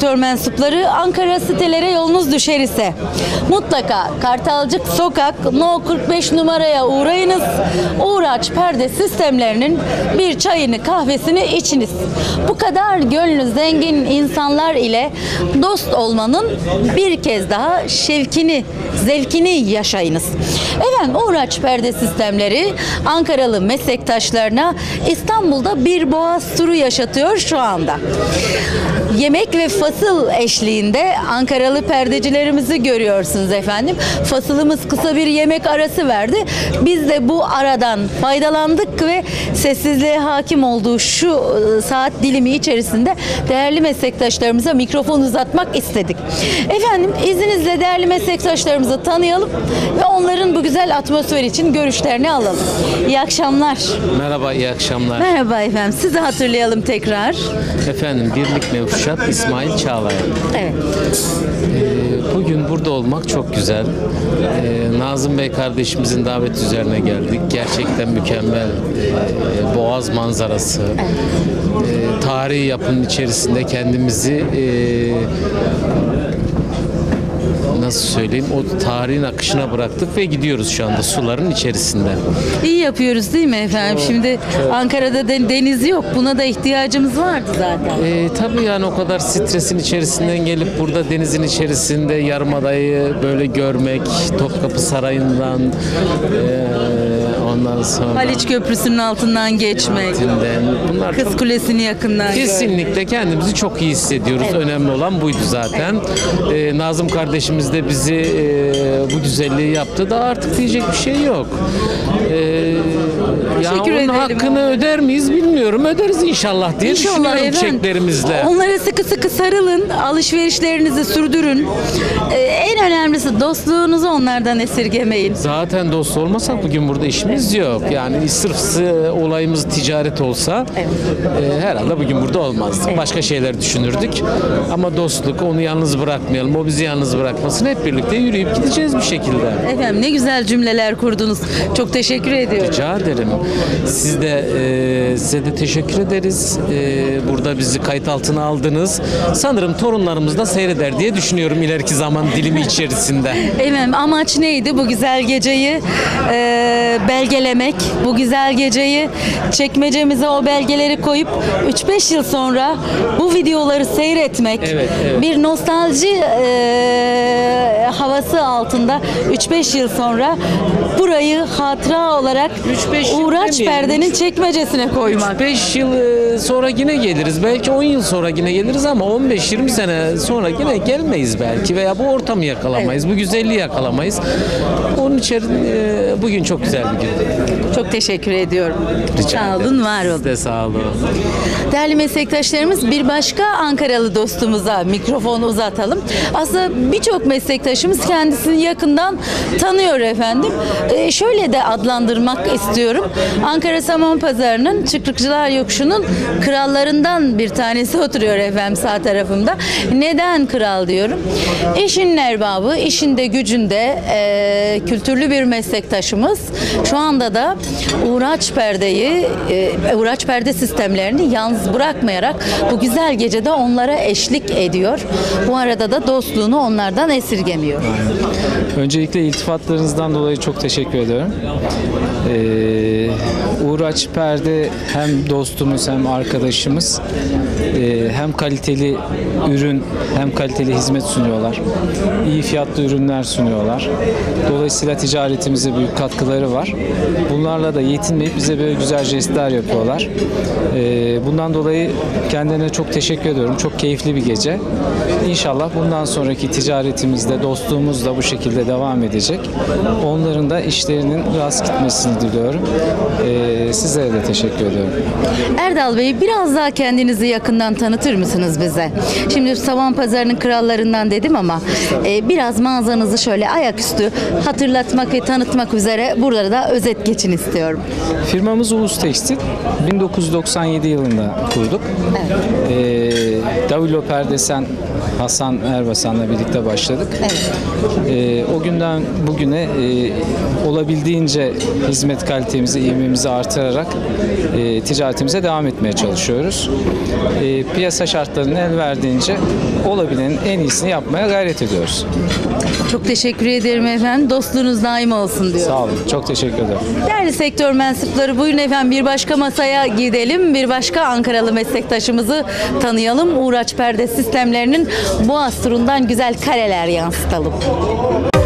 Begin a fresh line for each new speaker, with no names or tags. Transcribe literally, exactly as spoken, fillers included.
sektör mensupları, Ankara sitelere yolunuz düşer ise mutlaka Kartalcık Sokak No kırk beş numaraya uğrayınız. Uğraç Perde Sistemlerinin bir çayını kahvesini içiniz. Bu kadar gönlü zengin insanlar ile dost olmanın bir kez daha şevkini, zevkini yaşayınız. Efendim, Uğraç Perde Sistemleri Ankaralı meslektaşlarına İstanbul'da bir boğaz turu yaşatıyor şu anda. Yemek ve fasıl eşliğinde Ankaralı perdecilerimizi görüyorsunuz efendim. Fasılımız kısa bir yemek arası verdi. Biz de bu aradan faydalandık ve sessizliğe hakim olduğu şu saat dilimi içerisinde değerli meslektaşlarımıza mikrofon uzatmak istedik. Efendim, izninizle değerli meslektaşlarımızı tanıyalım ve onların bu güzel atmosfer için görüşlerini alalım. İyi akşamlar.
Merhaba, iyi akşamlar.
Merhaba efendim. Sizi hatırlayalım tekrar.
Efendim, Birlik Mevşat İsmail Çağlayan.
Evet.
Ee, bugün burada olmak çok güzel. Ee, Nazım Bey kardeşimizin davet üzerine geldik. Gerçekten mükemmel e, boğaz manzarası. E, tarihi yapının içerisinde kendimizi e, nasıl söyleyeyim, o tarihin akışına bıraktık ve gidiyoruz şu anda suların içerisinde.
İyi yapıyoruz değil mi efendim?
Çok,
Şimdi
çok.
Ankara'da de, deniz yok. Buna da ihtiyacımız vardı zaten.
E, tabii yani o kadar stresin içerisinden gelip burada denizin içerisinde Yarımada'yı böyle görmek, Topkapı Sarayı'ndan e, ondan sonra
Haliç Köprüsü'nün altından geçmek.
Tinden, bunlar
Kız
çok,
Kulesi'ni yakından görmek.
kesinlikle kendimizi çok iyi hissediyoruz.
Evet.
Önemli olan buydu zaten. E, Nazım kardeşimiz de bizi e, bu güzelliği yaptı da artık diyecek bir şey yok. E, ya
Teşekkür
onun
edelim.
hakkını öder miyiz bilmiyorum. Öderiz inşallah diye
İnşallah
düşünüyorum
efendim.
çeklerimizle.
Onlara sıkı sıkı sarılın, alışverişlerinizi sürdürün. Ee, en önemlisi dostluğunuzu onlardan esirgemeyin.
Zaten dost olmasak bugün burada işimiz yok. Yani sırf e, olayımız ticaret olsa
Evet.
e, herhalde bugün burada olmazdık.
Evet.
Başka şeyler düşünürdük. Ama dostluk, onu yalnız bırakmayalım. O bizi yalnız bırakmasın. Hep birlikte yürüyüp gideceğiz bir şekilde.
Efendim, ne güzel cümleler kurdunuz. Çok teşekkür ediyorum.
Rica ederim. Siz de e, size de teşekkür ederiz. E, burada bizi kayıt altına aldınız. Sanırım torunlarımız da seyreder diye düşünüyorum ileriki zaman dilimi içerisinde.
Efendim, amaç neydi? Bu güzel geceyi e, belgelemek. Bu güzel geceyi çekmecemize o belgeleri koyup üç beş yıl sonra bu videoları seyretmek.
Evet, evet.
Bir nostalji e, havası altında üç beş yıl sonra burayı hatıra olarak
üç beş yıl
Uğraç
demeyelim.
Perde'nin çekmecesine koymak.
beş yıl e, sonra yine geliriz. Belki on yıl sonra yine geliriz ama on beş yirmi sene sonra yine gelmeyiz belki veya bu ortamı yakalamayız. Bu güzelliği yakalamayız. Onun için e, bugün çok güzel bir gün.
Çok teşekkür ediyorum.
Rica
Sağ
ederim.
olun, var olun.
Siz de sağ olun.
Değerli meslektaşlarımız, bir başka Ankaralı dostumuza mikrofonu uzatalım. Aslında birçok meslektaşımız kendisini yakından tanıyor efendim. Ee, şöyle de adlandırmak istiyorum. Ankara Samanpazarı'nın Çıkrıkçılar Yokuşu'nun krallarından bir tanesi oturuyor efendim sağ tarafımda. Neden kral diyorum? İşin erbabı, işinde gücünde e, kültürlü bir meslektaşımız. Şu anda da Uğraç Perde'yi, e, Uğraç Perde Sistemlerini yalnız bırakmayarak bu güzel gecede onlara eşlik ediyor. Bu arada da dostluğunu onlardan esirgemiyor.
Öncelikle iltifatlarınızdan dolayı çok teşekkür ediyorum. Ee, Uğraç Perde hem dostumuz hem arkadaşımız, ee, hem kaliteli ürün hem kaliteli hizmet sunuyorlar. İyi fiyatlı ürünler sunuyorlar. Dolayısıyla ticaretimize büyük katkıları var. Bunlarla da yetinmeyip bize böyle güzel jestler yapıyorlar. Ee, bundan dolayı kendilerine çok teşekkür ediyorum. Çok keyifli bir gece. İnşallah bundan sonraki ticaretimizde, dostluğumuz da bu şekilde devam edecek. Onların da işlerinin rast gitmesini diliyorum. Ee, sizlere de teşekkür ediyorum.
Erdal Bey, biraz daha kendinizi yakından tanıtır mısınız bize? Şimdi Samanpazarı'nın krallarından dedim ama e, biraz mağazanızı şöyle ayaküstü hatırlatmak ve tanıtmak üzere burada da özet geçin istiyorum.
Firmamız Ulus Tekstil. bin dokuz yüz doksan yedi yılında kurduk.
Evet.
Ee, Davilo Perdesen Hasan Erbasan'la birlikte başladık. E, o günden bugüne e, olabildiğince hizmet kalitemizi, ivmemizi artırarak e, ticaretimize devam etmeye çalışıyoruz. E, piyasa şartlarının el verdiğince olabilenin en iyisini yapmaya gayret ediyoruz.
Çok teşekkür ederim efendim. Dostluğunuz daim olsun diyorum.
Sağ olun. Çok teşekkür ederim.
Değerli sektör mensupları, buyurun efendim bir başka masaya gidelim. Bir başka Ankaralı meslektaşımızı tanıyalım. Uğraç Perde Sistemlerinin Boğaz turundan güzel kareler yansıtalım.